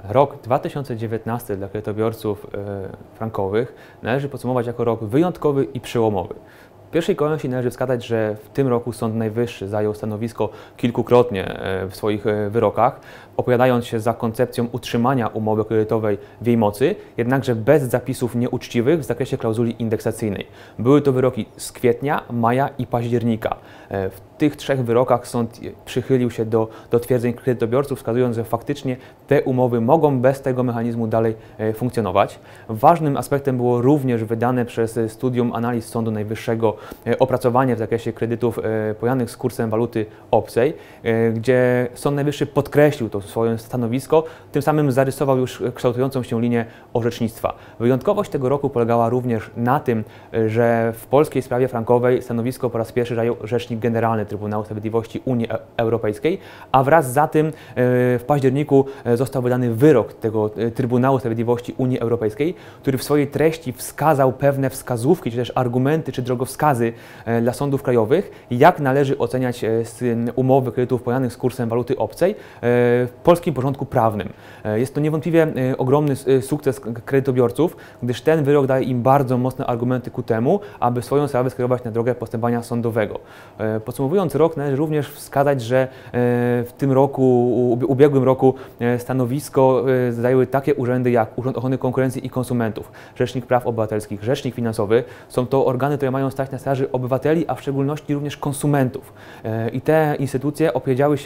Rok 2019 dla kredytobiorców frankowych należy podsumować jako rok wyjątkowy i przełomowy. W pierwszej kolejności należy wskazać, że w tym roku Sąd Najwyższy zajął stanowisko kilkukrotnie w swoich wyrokach, opowiadając się za koncepcją utrzymania umowy kredytowej w jej mocy, jednakże bez zapisów nieuczciwych w zakresie klauzuli indeksacyjnej. Były to wyroki z kwietnia, maja i października. W tych trzech wyrokach sąd przychylił się do twierdzeń kredytobiorców, wskazując, że faktycznie te umowy mogą bez tego mechanizmu dalej funkcjonować. Ważnym aspektem było również wydane przez Studium Analiz Sądu Najwyższego opracowanie w zakresie kredytów pojanych z kursem waluty obcej, gdzie Sąd Najwyższy podkreślił to swoje stanowisko, tym samym zarysował już kształtującą się linię orzecznictwa. Wyjątkowość tego roku polegała również na tym, że w polskiej sprawie frankowej stanowisko po raz pierwszy zajął Rzecznik Generalny Trybunału Sprawiedliwości Unii Europejskiej, a wraz za tym w październiku został wydany wyrok tego Trybunału Sprawiedliwości Unii Europejskiej, który w swojej treści wskazał pewne wskazówki, czy też argumenty, czy drogowskazy dla sądów krajowych, jak należy oceniać umowy kredytów pojanych z kursem waluty obcej w polskim porządku prawnym. Jest to niewątpliwie ogromny sukces kredytobiorców, gdyż ten wyrok daje im bardzo mocne argumenty ku temu, aby swoją sprawę skierować na drogę postępowania sądowego. Podsumowując rok, należy również wskazać, że w tym roku, ubiegłym roku stanowisko zajęły takie urzędy jak Urząd Ochrony Konkurencji i Konsumentów, Rzecznik Praw Obywatelskich, Rzecznik Finansowy. Są to organy, które mają stać na straży obywateli, a w szczególności również konsumentów. I te instytucje opowiedziały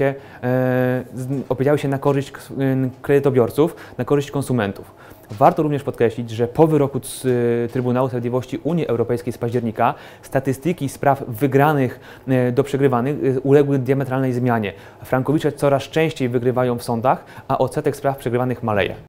się na korzyść kredytobiorców, na korzyść konsumentów. Warto również podkreślić, że po wyroku Trybunału Sprawiedliwości Unii Europejskiej z października statystyki spraw wygranych do przegrywanych uległy diametralnej zmianie. Frankowicze coraz częściej wygrywają w sądach, a odsetek spraw przegrywanych maleje.